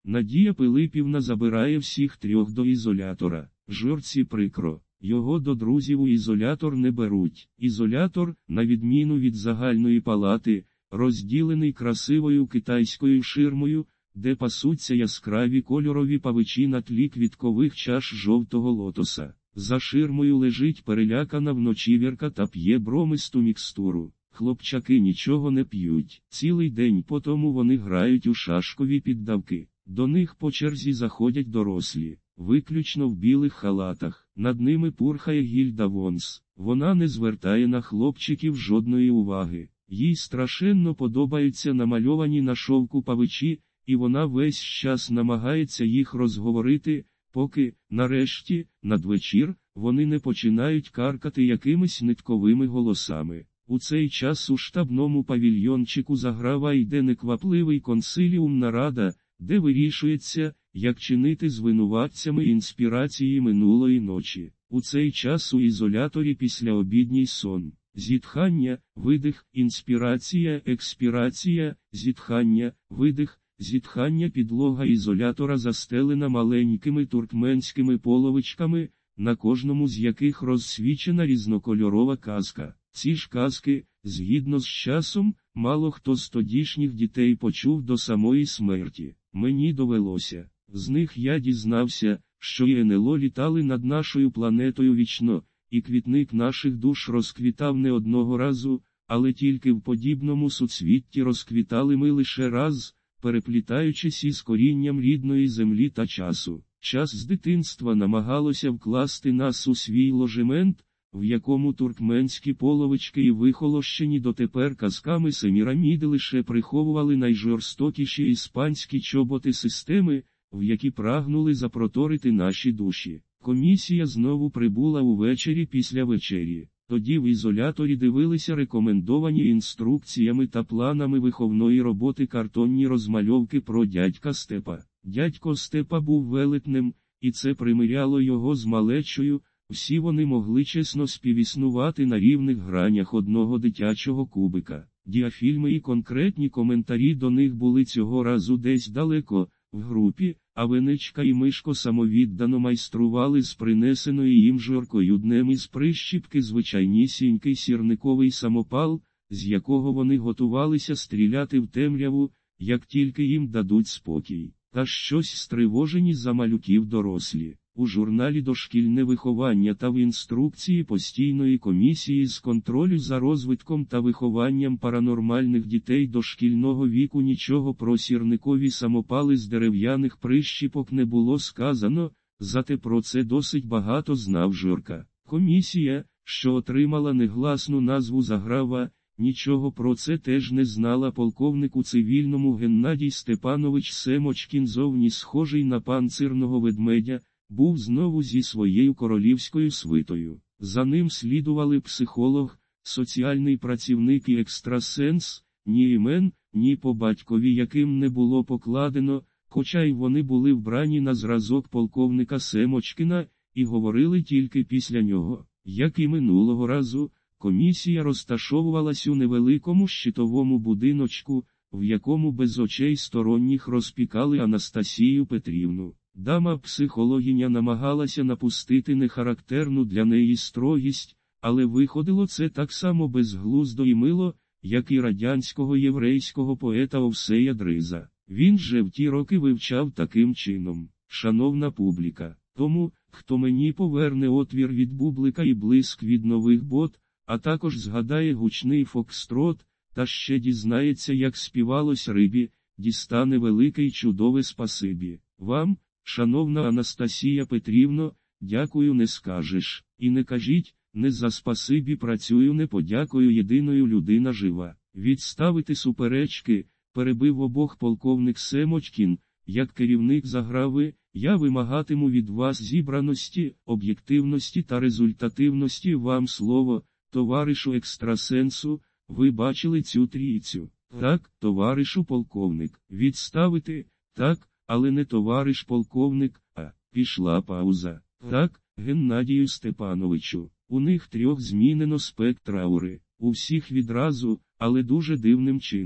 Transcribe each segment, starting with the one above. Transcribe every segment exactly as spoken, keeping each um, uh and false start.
Надія Пилипівна забирає всіх трьох до ізолятора. Жорці прикро. Його до друзів у ізолятор не беруть. Ізолятор, на відміну від загальної палати, розділений красивою китайською ширмою, де пасуться яскраві кольорові павичі на тлі квіткових чаш жовтого лотоса. За ширмою лежить перелякана вночі Вірка та п'є бромисту мікстуру. Хлопчаки нічого не п'ють. Цілий день по тому вони грають у шашкові піддавки. До них по черзі заходять дорослі, виключно в білих халатах. Над ними пурхає Гільда Вонс. Вона не звертає на хлопчиків жодної уваги. Їй страшенно подобаються намальовані на шовку павичі, і вона весь час намагається їх розговорити, поки, нарешті, надвечір, вони не починають каркати якимись нитковими голосами. У цей час у штабному павільйончику Заграва йде неквапливий консиліум нарада, де вирішується, як чинити з винуватцями інспірації минулої ночі. У цей час у ізоляторі післяобідній сон. Зітхання, видих, інспірація, експірація, зітхання, видих, зітхання. Підлога ізолятора застелена маленькими туркменськими половичками, на кожному з яких розсвічена різнокольорова казка. Ці ж казки, згідно з часом, мало хто з тодішніх дітей почув до самої смерті. Мені довелося. З них я дізнався, що і ен ел о літали над нашою планетою вічно, і квітник наших душ розквітав не одного разу, але тільки в подібному суцвітті розквітали ми лише раз, переплітаючись із корінням рідної землі та часу. Час з дитинства намагалося вкласти нас у свій ложемент, в якому туркменські половички і вихолощені дотепер казками Семіраміди лише приховували найжорстокіші іспанські чоботи системи, в які прагнули запроторити наші душі. Комісія знову прибула увечері після вечері. Тоді в ізоляторі дивилися рекомендовані інструкціями та планами виховної роботи картонні розмальовки про дядька Степа. Дядько Степа був велетнем, і це примиряло його з малечою. Всі вони могли чесно співіснувати на рівних гранях одного дитячого кубика. Діафільми і конкретні коментарі до них були цього разу десь далеко, в групі, а Венечка і Мишко самовіддано майстрували з принесеної їм жоркою днем із прищіпки звичайнісінький сірниковий самопал, з якого вони готувалися стріляти в темряву, як тільки їм дадуть спокій. Та щось стривожені за малюків дорослі. У журналі «Дошкільне виховання» та в інструкції постійної комісії з контролю за розвитком та вихованням паранормальних дітей дошкільного віку нічого про сірникові самопали з дерев'яних прищіпок не було сказано, зате про це досить багато знав Жорка. Комісія, що отримала негласну назву Заграва, нічого про це теж не знала. Полковник у цивільному Геннадій Степанович Семочкін, зовні схожий на панцирного ведмедя, був знову зі своєю королівською свитою. За ним слідували психолог, соціальний працівник і екстрасенс, ні імен, ні по батькові яким не було покладено, хоча й вони були вбрані на зразок полковника Семочкіна, і говорили тільки після нього. Як і минулого разу, комісія розташовувалась у невеликому щитовому будиночку, в якому без очей сторонніх розпікали Анастасію Петрівну. Дама-психологиня намагалася напустити нехарактерну для неї строгість, але виходило це так само безглуздо і мило, як і радянського єврейського поета Овсея Дриза. Він же в ті роки вивчав таким чином: «Шановна публіка, тому, хто мені поверне отвір від бублика і блиск від нових бот, а також згадає гучний фокстрот, та ще дізнається, як співалось рибі, дістане велике й чудове спасибі. Вам, шановна Анастасія Петрівно, дякую не скажеш. І не кажіть, не за спасибі працюю, не подякую, єдиною людина жива». Відставити суперечки, перебив обох полковник Семочкін, як керівник Заграви, я вимагатиму від вас зібраності, об'єктивності та результативності. Вам слово, товаришу екстрасенсу, ви бачили цю трійцю? Так, товаришу полковник. Відставити? Так, але не товариш полковник, а, пішла пауза. Так, Геннадію Степановичу, у них трьох змінено спектр аури, у всіх відразу, але дуже дивним чином.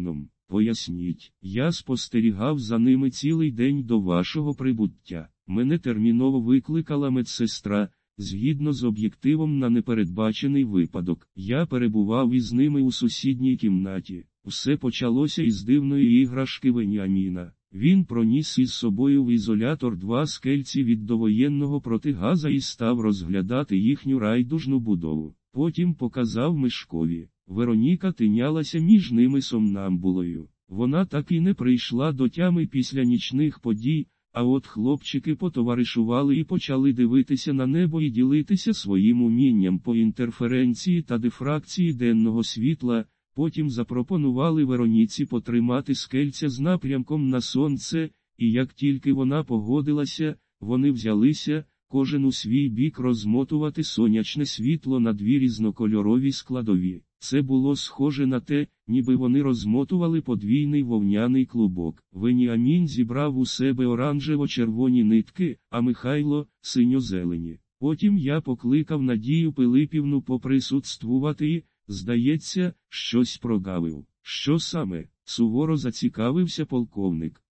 Поясніть, я спостерігав за ними цілий день до вашого прибуття. Мене терміново викликала медсестра, згідно з об'єктивом на непередбачений випадок. Я перебував із ними у сусідній кімнаті. Все почалося із дивної іграшки Веніаміна. Він проніс із собою в ізолятор два скельці від довоєнного протигаза і став розглядати їхню райдужну будову. Потім показав Мишкові. Вероніка тинялася між ними сомнамбулою. Вона так і не прийшла до тями після нічних подій, а от хлопчики потоваришували і почали дивитися на небо і ділитися своїм умінням по інтерференції та дифракції денного світла. Потім запропонували Вероніці потримати скельця з напрямком на сонце, і як тільки вона погодилася, вони взялися, кожен у свій бік розмотувати сонячне світло на дві різнокольорові складові. Це було схоже на те, ніби вони розмотували подвійний вовняний клубок. Веніамін зібрав у себе оранжево-червоні нитки, а Михайло – синьо-зелені. Потім я покликав Надію Пилипівну поприсутствувати і, здається, щось прогавив. Що саме? Суворо зацікавився полковник.